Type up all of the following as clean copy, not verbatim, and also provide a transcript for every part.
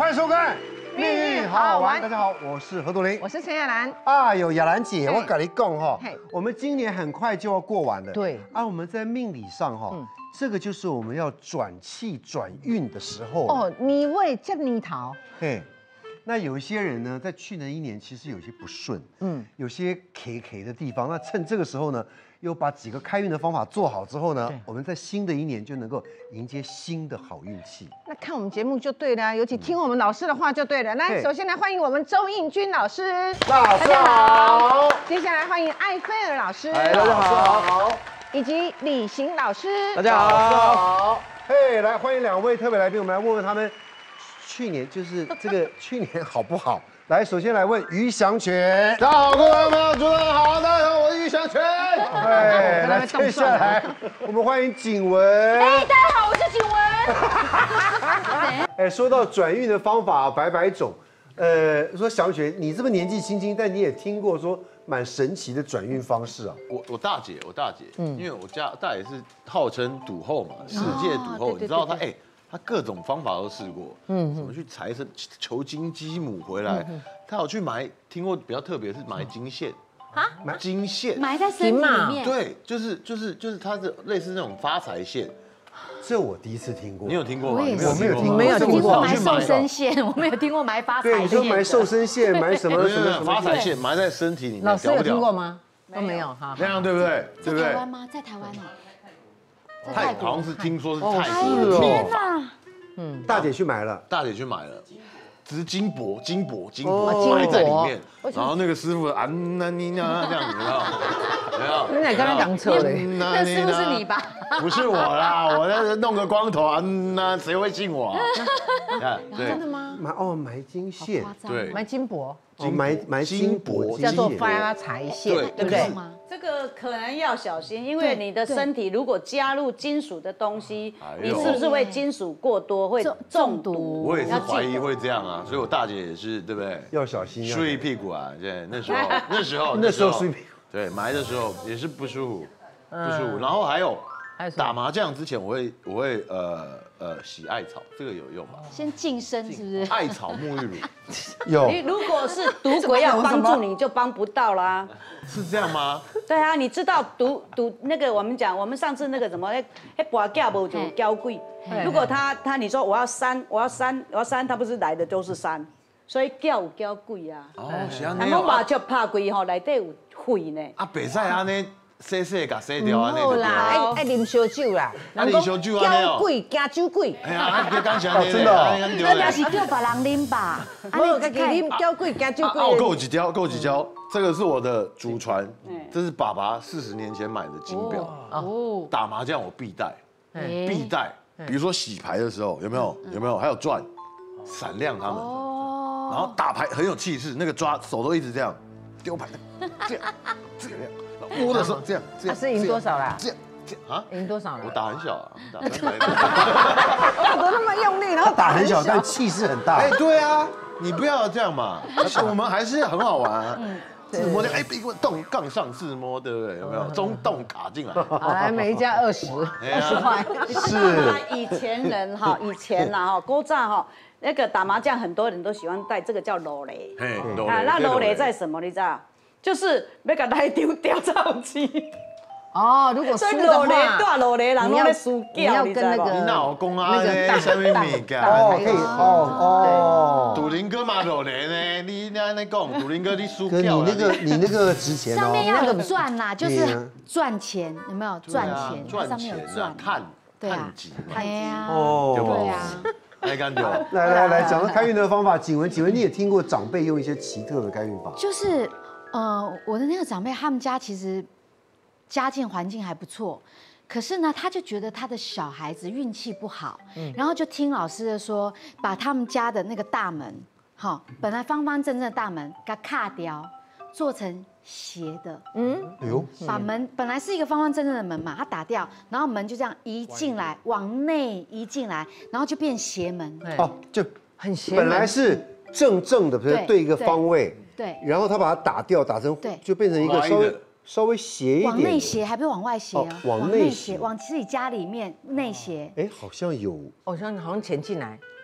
迎收看《命运好好玩》。大家好，我是何朵琳， 我是陈雅兰。 啊，有雅兰姐，我跟你讲哈，我们今年很快就要过完了。 对啊，我们在命理上哈，这个就是我们要转气转运的时候。 哦，你为这泥桃。 嘿。 那有一些人呢，在去年一年其实有些不顺，有些 K 的地方。那趁这个时候呢，又把几个开运的方法做好之后呢，我们在新的一年就能够迎接新的好运气。 那看我们节目就对了，尤其听我们老师的话就对了。来，首先来欢迎我们周应君老师， 老师好。 接下来欢迎艾菲尔老师， 大家好。 以及李行老师， 大家好。 嘿，来欢迎两位特别来宾，我们来问问他们。 去年就是这个去年好不好？来，首先来问于祥全。大家好，各位朋友，主持人好，大家好，我是于祥全。哎，来，接下来我们欢迎景文。 哎，大家好，我是景文。 哎，说到转运的方法百百种，说祥全，你这么年纪轻轻，但你也听过说蛮神奇的转运方式啊。 我大姐，因为我家大姐是号称赌后嘛，世界赌后，你知道她他各种方法都试过，怎么去财神求金鸡母回来，他有去埋，听过比较特别是埋金线啊，金线埋在身体里面， 对，就是它是类似那种发财线， 这我第一次听过， 你有听过吗？ 我没有听过埋寿生线，我没有听过埋发财线。 对，你说埋寿生线，埋什么发财线埋在身体里面， 老师有听过吗？都没有哈， 那样对不对？ 在台湾吗？在台湾哦。 泰好像是听说是泰国的天哪！ 大姐去买了， 只是金箔埋在里面，然后那个师傅啊那你那这样子，有没有？ 你哪跟他讲错嘞？ 那师傅是你吧？ 不是我啦，我那弄个光头啊，那谁会信我啊？ 真的吗？ 埋金线， 对， 埋金箔， 埋金箔， 叫做发财线，对不对？ 这个可能要小心，因为你的身体如果加入金属的东西，你是不是会金属过多会中毒？ 我也是怀疑会这样啊，所以我大姐也是，对不对？ 要小心， 睡屁股啊！对，那时候睡屁股， 对，埋的时候也是不舒服。然后还有打麻将之前，我会洗艾草，这个有用吧？ 先净身是不是？ 艾草沐浴乳有。 你如果是赌鬼要帮助你，就帮不到啦。 是这样吗？ 对啊，你知道赌那个我们上次那个什么那博架不就交贵？如果你说我要三，他不是来的都是三，所以叫有交贵啊。 哦，是安尼。然后麻雀拍贵吼，内底有血呢。 啊，袂使安尼。洗甲洗掉啊！ 好啦，爱啉烧酒啦。 啉烧酒啊！ 交贵加酒贵。 哎呀，别讲真的，真的。 那也是叫别人啉吧。 我自己啉交贵加酒贵。 够几条，这个是我的祖传，这是爸爸40年前买的金表。哦。打麻将我必带，比如说洗牌的时候有没有？还有转，闪亮他们。哦。然后打牌很有气势，那个抓手都一直这样丢牌，这样。摸的时候这样， 是赢多少啦？ 这样啊？ 赢多少了？ 我打很小啊，打都那么用力，然后打很小，但气势很大。 哎，对啊，你不要这样嘛，我们还是很好玩。自摸的，逼我动杠上自摸，对不对？有没有中洞卡进来？ 好，来每一家20块。 是。 以前啦哈，古早哈。那个打麻将，很多人都喜欢带这个叫罗雷。那罗雷在什么？你知道？就是要给他丢掉造机。 哦，如果输的话， 大罗雷人拢在输掉， 你要跟那个你老公啊，那个什么物件？ 可以哦。 赌林哥嘛罗雷呢？你那讲，赌林哥你输掉了。你那个值钱哦。 上面要有赚啦，就是赚钱，有没有赚钱？ 上面有赚，探几， 对呀， 对呀。 来，讲到开运的方法，景文你也听过长辈用一些奇特的开运法？ 就是，我的那个长辈，他们家其实家境环境还不错，可是呢，他就觉得他的小孩子运气不好，然后就听老师的说，把他们家的那个大门，本来方方正正的大门，给它卡掉，做成斜的，把门本来是一个方方正正的门嘛，它打掉，然后门就这样移进来，往内移进来，然后就变斜门。 哦，就很斜。 本来是正的，比如对一个方位， 对， 然后他把它打掉，打成就变成一个稍微斜一点， 往内斜，还不是往外斜啊？ 往内斜， 往自己家里面内斜。 哎，好像有， 好像潜进来。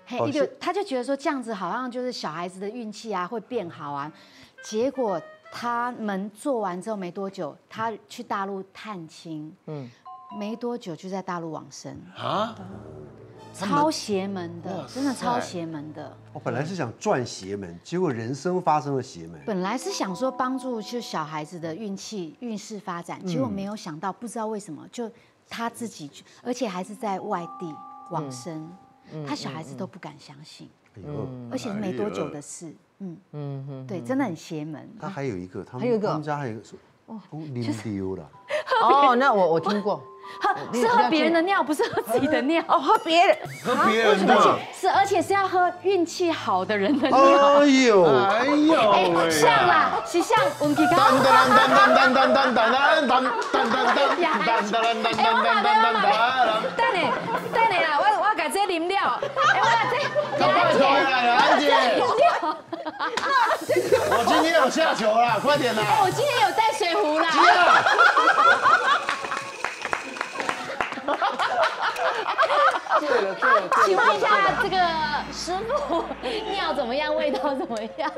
他就觉得说这样子好像就是小孩子的运气啊会变好啊，结果他们做完之后没多久，他去大陆探亲，没多久就在大陆往生啊。超邪门的，真的超邪门的。 我本来是想转邪门，结果人生发生了邪门。 本来是想说帮助就小孩子的运势发展，结果没有想到，不知道为什么就他自己，而且还是在外地往生，他小孩子都不敢相信，而且是没多久的事。对，真的很邪门。 他还有一个，他们家还有一个说，拎丢了。 哦，那我听过。 是喝别人的尿，不是喝自己的尿。 喝别人的， 而且是要喝运气好的人的尿。 哎呦， 像啦，是像运气高。等下啦，我改这啉料。 兰姐，我今天有下球啦，快点啦！ 我今天有带水壶啦。请问一下，这个师傅尿怎么样？味道怎么样？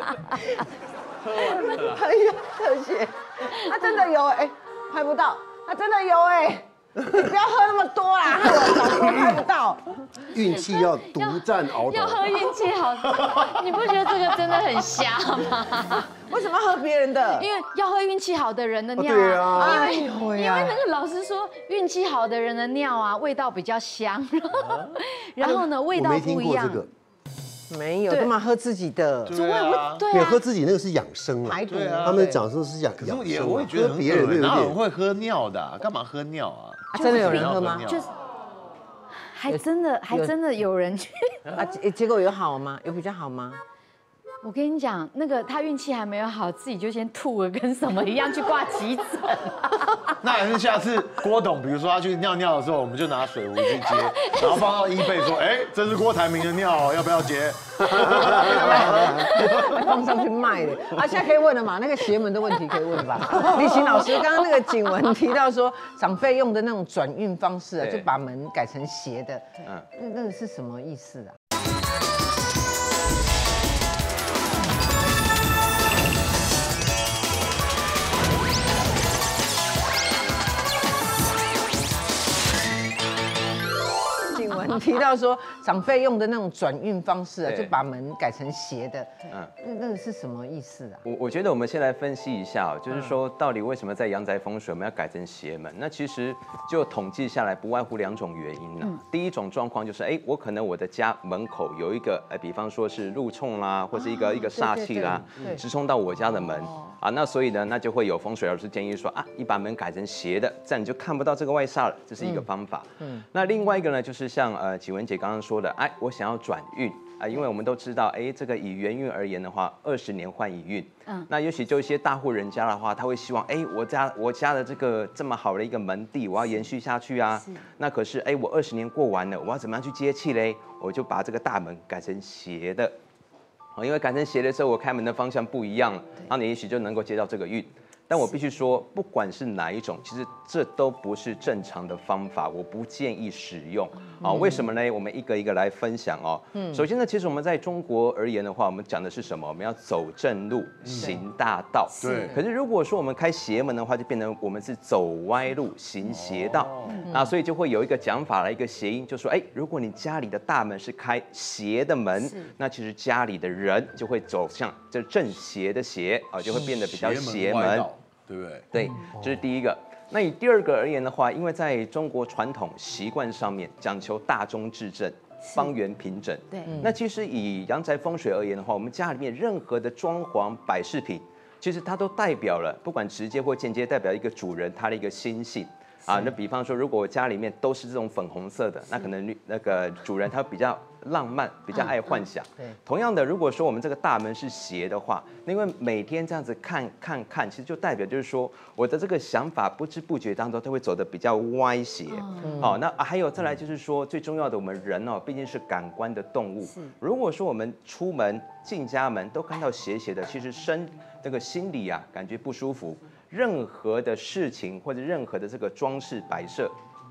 哎呀，特写，他真的有哎，拍不到，他真的有哎，你不要喝那么多啦，害我老公拍不到。 运气要独占鳌头， 要喝运气好，你不觉得这个真的很瞎吗？ 为什么要喝别人的？ 因为要喝运气好的人的尿啊。 对因为那个老师说，运气好的人的尿啊，味道比较香，然后呢，味道不一样。 没有，干嘛喝自己的？ 对啊， 没有喝自己那个是养生啊。 排毒。 他们讲说是养生， 我也觉得别人哪有人会喝尿的？干嘛喝尿啊？ 真的有人喝吗？ 就是还真的有人去啊？结果有好吗？有比较好吗？ 我跟你讲，那个他运气还没有好，自己就先吐了，跟什么一样去挂急诊。 那还是下次郭董，比如说他去尿尿的时候，我们就拿水壶去接，然后放到eBay说，哎，这是郭台铭的尿，要不要接？ 放上去卖的。啊，现在可以问了嘛？那个邪门的问题可以问吧？立行老师，刚刚那个景文提到说，长辈用的那种转运方式啊，就把门改成斜的，那个是什么意思啊？提到说长辈用的那种转运方式啊，就把门改成斜的，那个是什么意思啊？ 我觉得我们先来分析一下，就是说到底为什么在阳宅风水我们要改成斜门？那其实就统计下来不外乎2种原因呢。第一种状况就是，我可能我的家门口有一个，比方说是路冲啦，或是一个煞气啦，直冲到我家的门啊，那所以呢，那就会有风水老师建议说啊，你把门改成斜的，这样你就看不到这个外煞了，这是一个方法。那另外一个呢，就是像启文姐刚刚说的，我想要转运啊，因为我们都知道，这个以元运而言的话，20年换一运。那尤其就一些大户人家的话，他会希望，我家的这个这么好的一个门第，我要延续下去啊。那可是，我20年过完了，我要怎么样去接气嘞？我就把这个大门改成斜的，因为改成斜的时候，我开门的方向不一样了，那你也许就能够接到这个运。但我必须说，不管是哪一种，其实这都不是正常的方法，我不建议使用啊。为什么呢？我们一个一个来分享哦。首先呢，其实我们在中国而言的话，我们讲的是什么？我们要走正路，行大道。 对。 可是如果说我们开邪门的话，就变成我们是走歪路，行邪道。那所以就会有一个讲法的一个谐音，就说，如果你家里的大门是开斜的门，那其实家里的人就会走向这正邪的邪啊，就会变得比较邪门。 对不对？ 对，这是第一个。那以第二个而言的话，因为在中国传统习惯上面讲求大中至正、方圆平整。对。那其实以阳宅风水而言的话，我们家里面任何的装潢摆饰品，其实它都代表了，不管直接或间接，代表一个主人他的一个心性。那比方说，如果我家里面都是这种粉红色的，那可能那个主人他比较浪漫，比较爱幻想。同样的，如果说我们这个大门是斜的话，因为每天这样子看，其实就代表就是说，我的这个想法不知不觉当中，它会走得比较歪斜。那还有再来就是说，最重要的，我们人毕竟是感官的动物。如果说我们出门进家门都看到斜斜的，其实这个心里啊感觉不舒服。任何的事情或者任何的这个装饰摆设，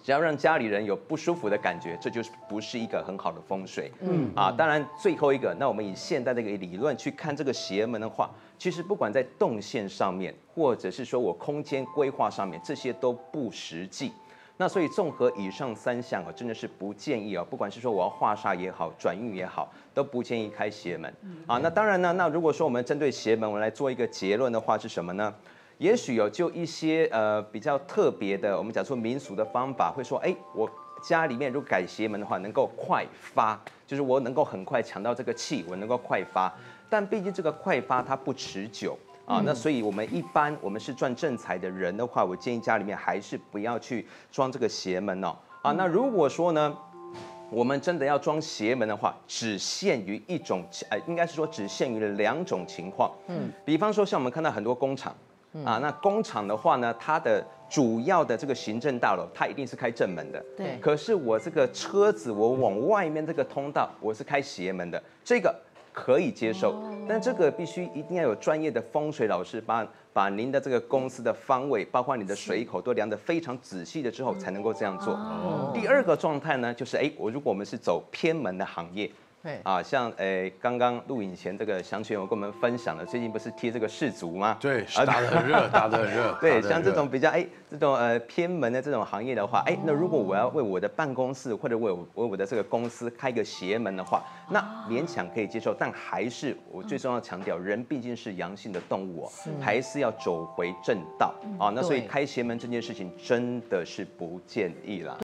只要让家里人有不舒服的感觉，这就是不是一个很好的风水。当然最后一个，那我们以现代的一个理论去看这个邪门的话，其实不管在动线上面，或者是说我空间规划上面，这些都不实际。那所以综合以上3项啊，真的是不建议啊，不管是说我要化煞也好，转运也好，都不建议开邪门啊。那当然呢，那如果说我们针对邪门，我们来做一个结论的话是什么呢？也许有就一些比较特别的，我们讲说民俗的方法，会说，我家里面如果改邪门的话，能够快发，就是我能够很快抢到这个气，我能够快发。但毕竟这个快发它不持久啊，那所以我们一般我们是赚正财的人的话，我建议家里面还是不要去装这个邪门哦。那如果说呢，我们真的要装邪门的话，只限于一种，应该是说只限于2种情况。比方说像我们看到很多工厂。那工厂的话呢，它的主要的这个行政大楼，它一定是开正门的。 对。 可是我这个车子，我往外面这个通道，我是开邪门的，这个可以接受。但这个必须一定要有专业的风水老师把您的这个公司的方位，包括你的水口都量得非常仔细的之后，才能够这样做。第二个状态呢，就是如果我们是走偏门的行业。像刚刚录影前这个祥全有跟我们分享了，最近不是贴这个世足吗？ 对，打得很热，打得很热。 对，像这种比较这种偏门的这种行业的话，那如果我要为我的办公室或者为我的这个公司开个邪门的话，那勉强可以接受，但还是我最重要强调，人毕竟是阳性的动物还是要走回正道啊。那所以开邪门这件事情真的是不建议啦。